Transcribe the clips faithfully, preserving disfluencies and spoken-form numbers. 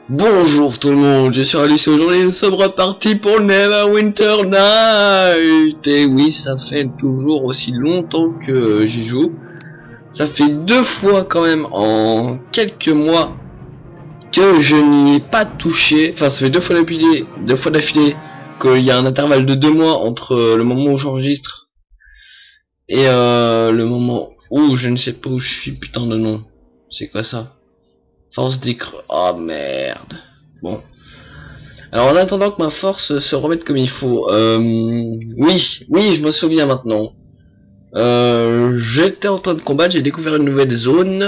Bonjour tout le monde, je suis Alice et aujourd'hui nous sommes repartis pour Neverwinter Night. Et oui, ça fait toujours aussi longtemps que j'y joue. Ça fait deux fois quand même en quelques mois que je n'y ai pas touché. Enfin, ça fait deux fois d'affilée, deux fois d'affilée qu'il y a un intervalle de deux mois entre le moment où j'enregistre et euh, le moment où je ne sais pas où je suis. Putain de nom, c'est quoi ça? Force d'écreux. Oh merde. Bon. Alors en attendant que ma force se remette comme il faut, euh, oui, oui, je me souviens maintenant. Euh, j'étais en train de combattre, j'ai découvert une nouvelle zone.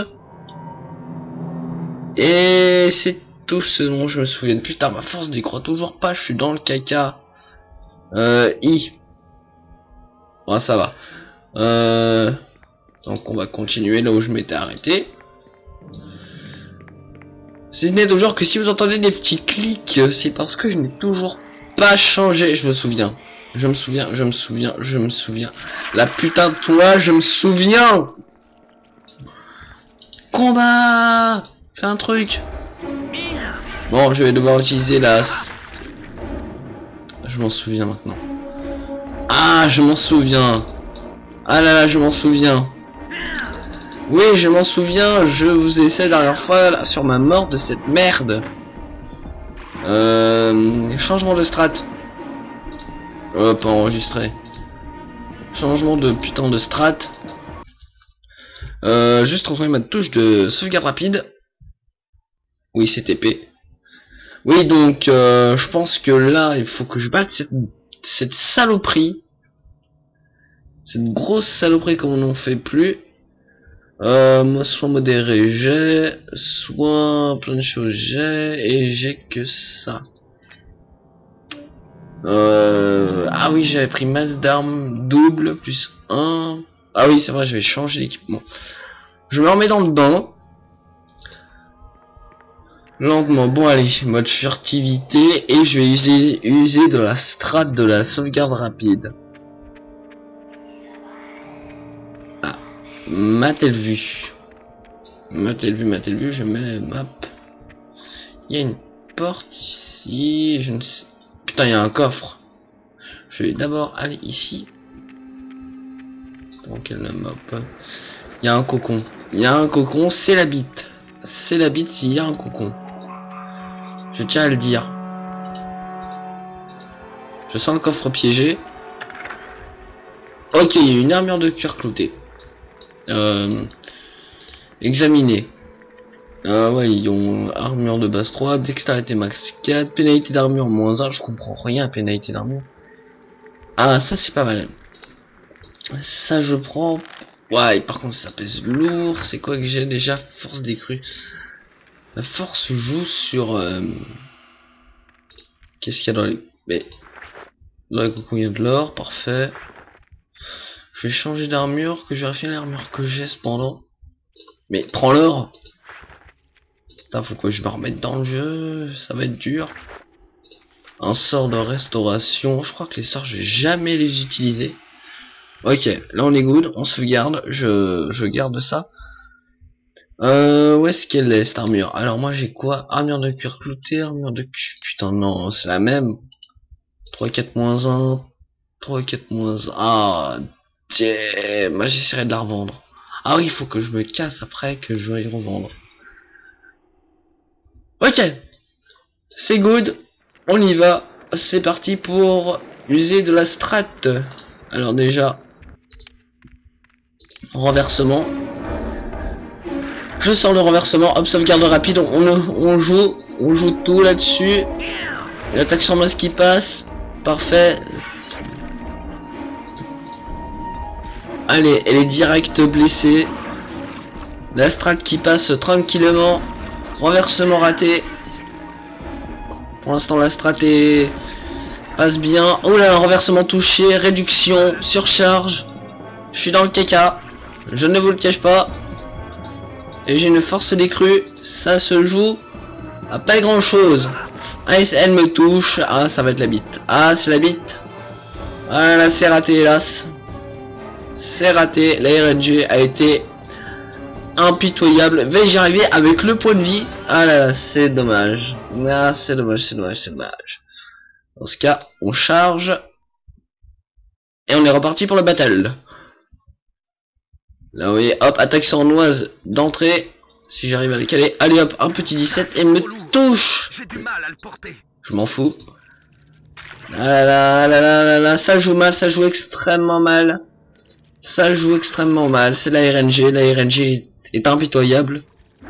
Et c'est tout ce dont je me souviens. Putain, ma force décroît toujours pas, je suis dans le caca. Euh, I. Bon, ça va. Euh, donc on va continuer là où je m'étais arrêté. Si ce n'est toujours que si vous entendez des petits clics, c'est parce que je n'ai toujours pas changé. Je me souviens. Je me souviens, je me souviens, je me souviens. La putain de toi, je me souviens. Combat. Fais un truc. Bon, je vais devoir utiliser la... Je m'en souviens maintenant. Ah, je m'en souviens. Ah là là, je m'en souviens. Oui, je m'en souviens, je vous ai essayé la dernière fois là, sur ma mort de cette merde. Euh, changement de strat. Oh, pas enregistré. Changement de putain de strat. Euh, juste transformer ma touche de sauvegarde rapide. Oui, c'est T P. Oui, donc euh, je pense que là, il faut que je batte cette, cette saloperie. Cette grosse saloperie comme on n'en fait plus. Euh, moi, soit modéré j'ai, soit plein de choses j'ai, et j'ai que ça. Euh, ah oui, j'avais pris masse d'armes double, plus un. Ah oui, c'est vrai, je vais changer d'équipement. Je me remets dans le bain. Lentement, bon allez, mode furtivité, et je vais user, user de la strat de la sauvegarde rapide. Ah, m'a-t-elle vu? M'a-t-elle vu, m'a-t-elle vu, je mets la map. Il y a une porte ici, je ne sais... Putain, il y a un coffre. Je vais d'abord aller ici. Donc, la map. Il y a un cocon. Il y a un cocon, c'est la bite. C'est la bite s'il y a un cocon. Je tiens à le dire. Je sens le coffre piégé. Ok, il y a une armure de cuir clouté. Euh, examiner. Ah ouais, ils ont armure de base trois, dextérité max quatre, pénalité d'armure moins un, je comprends rien, pénalité d'armure. Ah, ça c'est pas mal. Ça je prends. Ouais, par contre ça pèse lourd. C'est quoi que j'ai déjà? Force décrue. La force joue sur... Euh... Qu'est-ce qu'il y a dans les... Mais... Dans les cocons il y a de l'or, parfait. Je vais changer d'armure, que je vérifie l'armure que j'ai cependant. Mais prends l'or. Putain, faut que je me remette dans le jeu, ça va être dur. Un sort de restauration, je crois que les sorts je vais jamais les utiliser. Ok, là on est good, on sauvegarde, je, je garde ça. Euh, où est-ce qu'elle est cette armure? Alors moi j'ai quoi? Armure de cuir clouté, armure de cu... Putain non, c'est la même. trois quatre moins un, trois quatre moins un. Ah, tiens, moi j'essaierai de la revendre. Ah oui, il faut que je me casse après que je vais y revendre. Ok, c'est good, on y va, c'est parti pour user de la strat. Alors déjà, renversement. Je sors le renversement, hop, sauvegarde rapide, on, on joue, on joue tout là-dessus. L'attaque sur masse qui passe, parfait. Allez, elle est direct blessée. La strat qui passe tranquillement. Renversement raté. Pour l'instant la strat est... passe bien. Oh là, un renversement touché, réduction, surcharge. Je suis dans le caca. Je ne vous le cache pas. Et j'ai une force décrue. Ça se joue à pas grand chose. Ah, elle me touche. Ah, ça va être la bite. Ah, c'est la bite. Ah là, c'est raté, hélas. C'est raté. La R N G a été impitoyable. Vais-je y arriver avec le point de vie? Ah là là, c'est dommage. Ah, c'est dommage, c'est dommage, c'est dommage. Dans ce cas, on charge. Et on est reparti pour le battle. Là, vous voyez, hop, attaque sournoise d'entrée. Si j'arrive à les caler. Allez hop, un petit dix-sept et me touche. J'ai du mal à le porter. Je m'en fous. Ah là là là là là là, ça joue mal, ça joue extrêmement mal. Ça joue extrêmement mal. C'est la R N G, la R N G est impitoyable.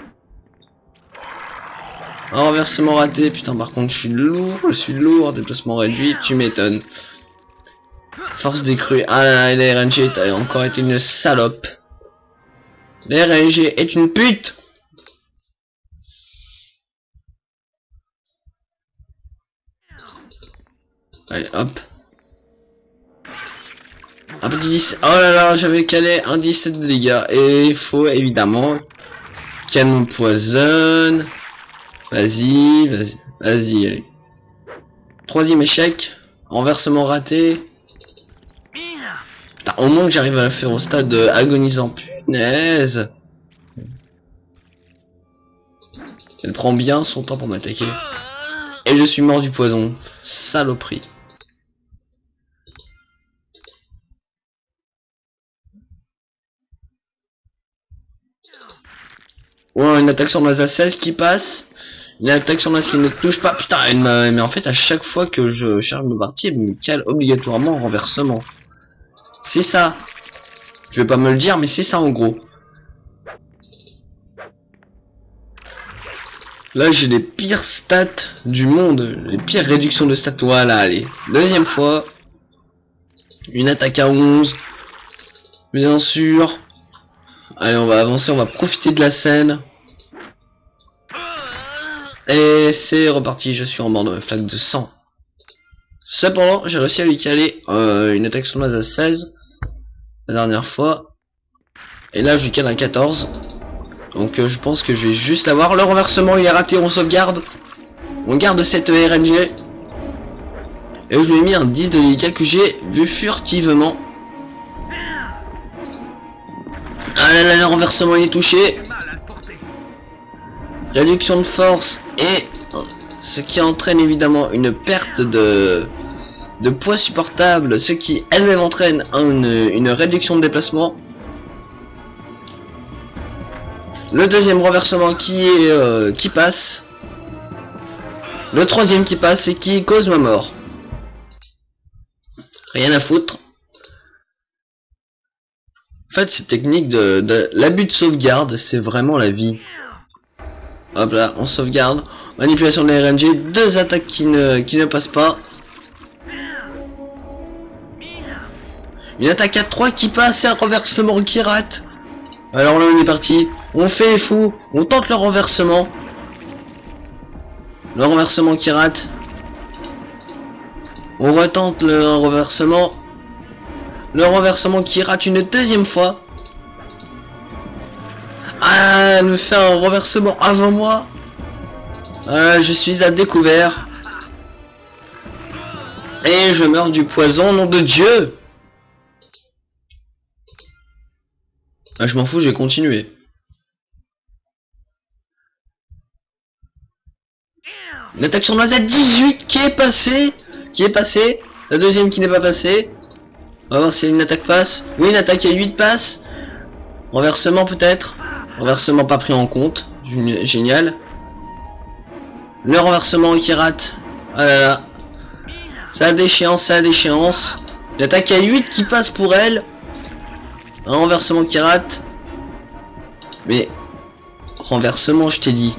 Un renversement raté, putain par contre je suis lourd, je suis lourd, déplacement réduit, tu m'étonnes. Force décrue, ah là là, la R N G a encore été une salope. La R N G est une pute. Allez hop. Un petit dix, oh là là, j'avais calé un dix-sept de dégâts, et il faut évidemment canon poisonne. Vas-y, vas-y, vas-y, allez. Troisième échec, renversement raté. Putain, au moins que j'arrive à la faire au stade agonisant, punaise. Elle prend bien son temps pour m'attaquer. Et je suis mort du poison, saloperie. Ouais, une attaque sournoise à seize qui passe. Une attaque sournoise qui ne touche pas. Putain, elle m'a... mais en fait, à chaque fois que je charge ma partie, elle me cale obligatoirement en renversement. C'est ça. Je vais pas me le dire, mais c'est ça en gros. Là, j'ai les pires stats du monde. Les pires réductions de stats. Voilà, allez. Deuxième fois. Une attaque à onze. Bien sûr. Allez, on va avancer, on va profiter de la scène. Et c'est reparti, je suis en mort de ma flaque de sang. Cependant, j'ai réussi à lui caler euh, une attaque sournoise à seize. La dernière fois. Et là, je lui cale un quatorze. Donc euh, je pense que je vais juste l'avoir. Le renversement, il est raté, on sauvegarde. On garde cette R N G. Et je lui ai mis un dix de dégâts que j'ai vu furtivement. Ah là là, le renversement il est touché. Réduction de force et ce qui entraîne évidemment une perte de, de poids supportable, ce qui elle-même entraîne une, une réduction de déplacement. Le deuxième renversement qui est euh, qui passe. Le troisième qui passe et qui cause ma mort. Rien à foutre. En fait, cette technique de, de l'abus de sauvegarde, c'est vraiment la vie. Hop là, on sauvegarde. Manipulation de la R N G, deux attaques qui ne, qui ne passent pas. Une attaque à trois qui passe et un renversement qui rate. Alors là, on est parti. On fait les fous. On tente le renversement. Le renversement qui rate. On retente le renversement. Le renversement qui rate une deuxième fois. Ah, elle me fait un renversement avant moi. Ah, je suis à découvert. Et je meurs du poison, nom de Dieu. Ah, je m'en fous, je vais continuer. Une attaque sournoise à dix-huit qui est passée. Qui est passée. La deuxième qui n'est pas passée. On va voir si une attaque passe. Oui, une attaque à huit passe. Renversement peut-être. Renversement pas pris en compte. Génial. Le renversement qui rate. Ah là là. Ça a déchéance, ça a déchéance. L'attaque à huit qui passe pour elle. Un renversement qui rate. Mais renversement, je t'ai dit.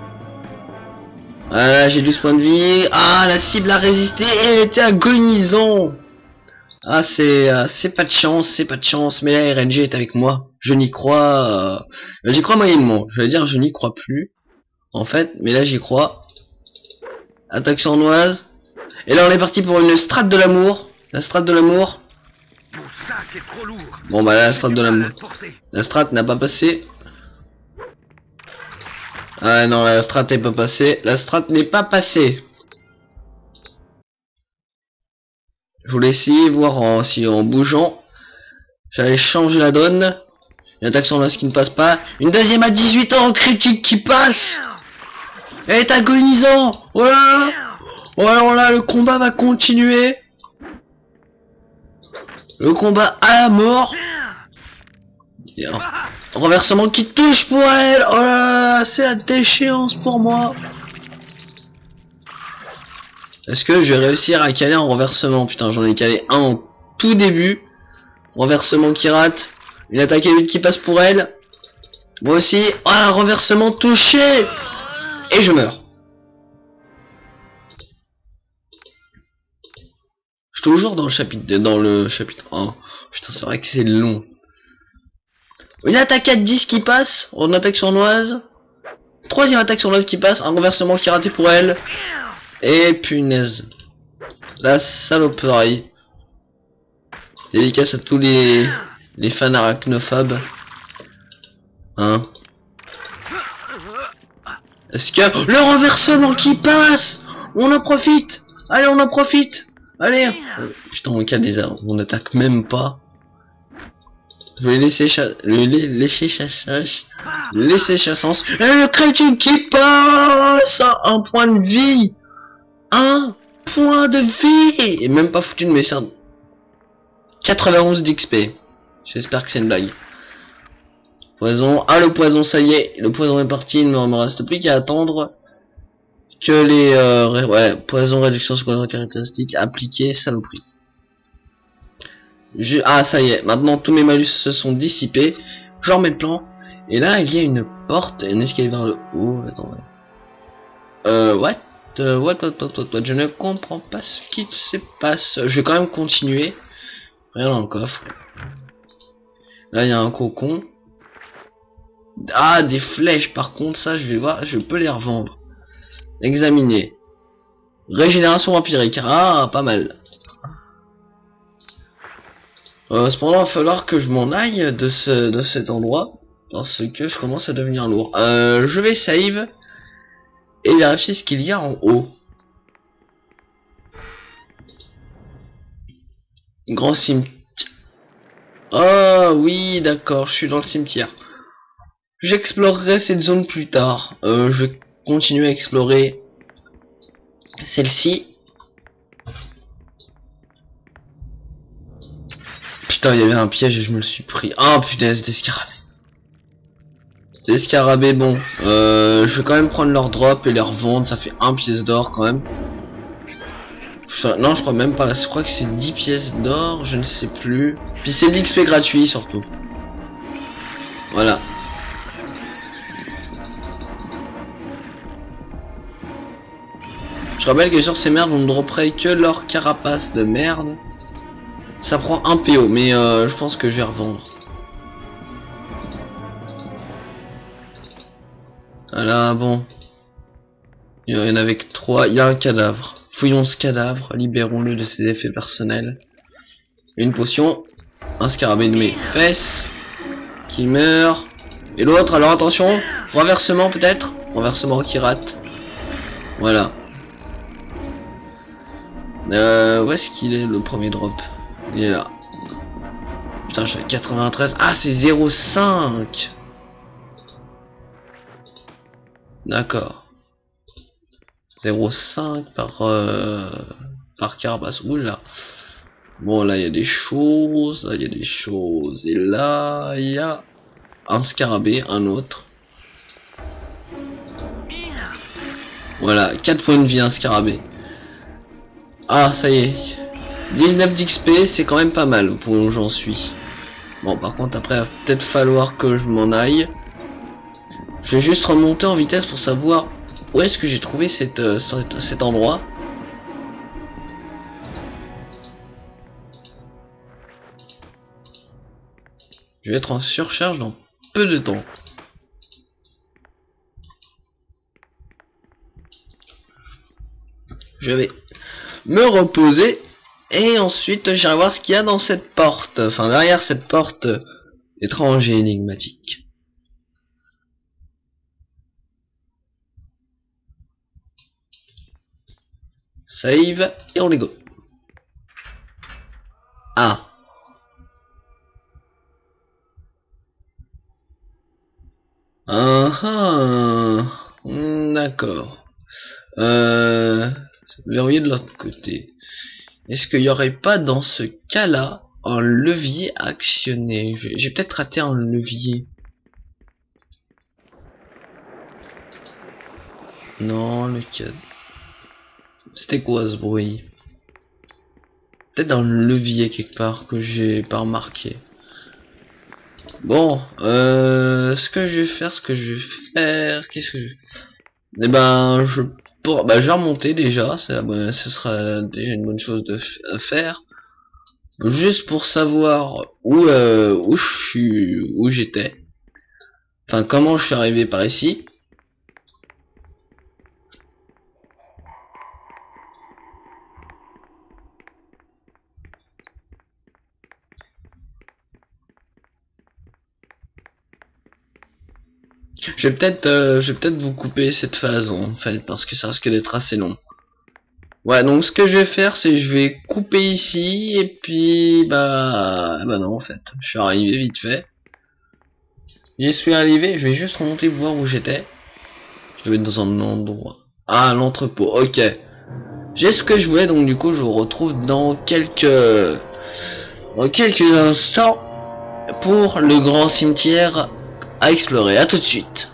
Ah là, j'ai douze points de vie. Ah, la cible a résisté et elle était agonisant. Ah, c'est euh, c'est pas de chance, c'est pas de chance. Mais la R N G est avec moi. Je n'y crois... Euh, j'y crois moyennement. Je vais dire je n'y crois plus. En fait, mais là j'y crois. Attaque sournoise. Et là on est parti pour une strate de l'amour. La strate de l'amour. Bon bah là, la strate de l'amour. La strate n'a pas passé. Ah non, la strate n'est pas passée. La strate n'est pas passée. Je voulais essayer voir en, si en bougeant j'allais changer la donne. Une attaque sournoise qui ne passe pas. Une deuxième à dix-huit ans critique qui passe. est agonisant. Voilà. Oh alors là, le combat va continuer. Le combat à la mort. Et un renversement qui touche pour elle. Oh là là, c'est la déchéance pour moi. Est-ce que je vais réussir à caler un renversement? Putain, j'en ai calé un au tout début. Renversement qui rate. Une attaque élite qui passe pour elle. Moi aussi. Oh, un renversement touché. Et je meurs. Je suis toujours dans le chapitre dans le chapitre un. Putain, c'est vrai que c'est long. Une attaque à dix qui passe. Une attaque sournoise. Troisième attaque sournoise qui passe. Un renversement qui est raté pour elle. Et punaise. La saloperie. Dédicace à tous les les fans arachnophobes. Hein. Est-ce que le renversement qui passe? On en profite. Allez, on en profite. Allez. Putain, on cale des arbres. On attaque même pas. Je vais laisser cha le laisser chassage. Laisser chassance. Et le crétin qui passe à un point de vie. Un point de vie. Et même pas foutu de mes cernes. quatre-vingt-onze d'X P. J'espère que c'est une blague. Poison. Ah, le poison, ça y est. Le poison est parti. Il ne me reste plus qu'à attendre que les... Euh, ouais, poison, réduction secondaire caractéristique appliquée, saloperie. Je... Ah, ça y est. Maintenant, tous mes malus se sont dissipés. Je remets le plan. Et là, il y a une porte. Un escalier vers le haut. Attendez. Euh, what euh, what, what, what, what, what, je ne comprends pas ce qui se passe. Je vais quand même continuer. Rien dans le coffre. Là, il y a un cocon. Ah, des flèches, par contre, ça, je vais voir, je peux les revendre. Examiner. Régénération vampirique. Ah, pas mal. Euh, cependant, il va falloir que je m'en aille de, ce, de cet endroit. Parce que je commence à devenir lourd. Euh, je vais save. Et vérifier ce qu'il y a en haut. Grand cimetière. Oh, oui, d'accord, je suis dans le cimetière. J'explorerai cette zone plus tard. Euh, je vais continuer à explorer celle-ci. Putain, il y avait un piège et je me le suis pris. Ah, oh, putain, des scarabées. Des scarabées, bon. Euh, je vais quand même prendre leur drop et les revendre. Ça fait un pièce d'or quand même. Enfin, non, je crois même pas. Je crois que c'est dix pièces d'or. Je ne sais plus. Puis c'est l'X P gratuit surtout. Voilà. Je rappelle que sur ces merdes, on ne dropperait que leur carapace de merde. Ça prend un P O, mais euh, je pense que je vais revendre. Voilà, bon. Il y en avait que trois. Il y a un cadavre. Fouillons ce cadavre. Libérons-le de ses effets personnels. Une potion. Un scarabée de mes fesses. Qui meurt. Et l'autre, alors attention. Renversement peut-être. Renversement qui rate. Voilà. Euh, où est-ce qu'il est le premier drop? Il est là. Putain, je suis à quatre-vingt-treize. Ah, c'est zéro virgule cinq. D'accord. zéro virgule cinq par euh, par carapace. Oula. Bon, là il y a des choses. Là il y a des choses. Et là il y a un scarabée, un autre. Voilà, quatre points de vie, un scarabée. Ah, ça y est. dix-neuf d'X P, c'est quand même pas mal pour où j'en suis. Bon, par contre, après, il va peut-être falloir que je m'en aille. Je vais juste remonter en vitesse pour savoir où est-ce que j'ai trouvé cette, euh, cet, cet endroit. Je vais être en surcharge dans peu de temps. Je vais me reposer et ensuite j'irai voir ce qu'il y a dans cette porte, enfin derrière cette porte étrange et énigmatique. Save et on les go. Ah. Ah ah. D'accord. Euh, verrouiller de l'autre côté. Est-ce qu'il n'y aurait pas dans ce cas-là un levier actionné? J'ai peut-être raté un levier. Non, le cadre. C'était quoi ce bruit? Peut-être dans le levier quelque part que j'ai pas remarqué. Bon, euh, ce que je vais faire, ce que je vais faire, qu'est-ce que je... Eh ben, je pour, bah, je vais remonter déjà, ça, bah, ce sera déjà une bonne chose de à faire. Juste pour savoir où euh, où je suis, où j'étais. Enfin, comment je suis arrivé par ici. Je vais peut-être euh, je vais peut-être vous couper cette phase en fait parce que ça risque d'être assez long. Ouais, donc ce que je vais faire c'est je vais couper ici et puis bah bah non en fait, je suis arrivé vite fait. J'y suis arrivé, je vais juste remonter voir où j'étais. Je devais être dans un endroit. Ah, l'entrepôt. OK. J'ai ce que je voulais donc du coup je vous retrouve dans quelques dans quelques instants pour le grand cimetière à explorer. À tout de suite.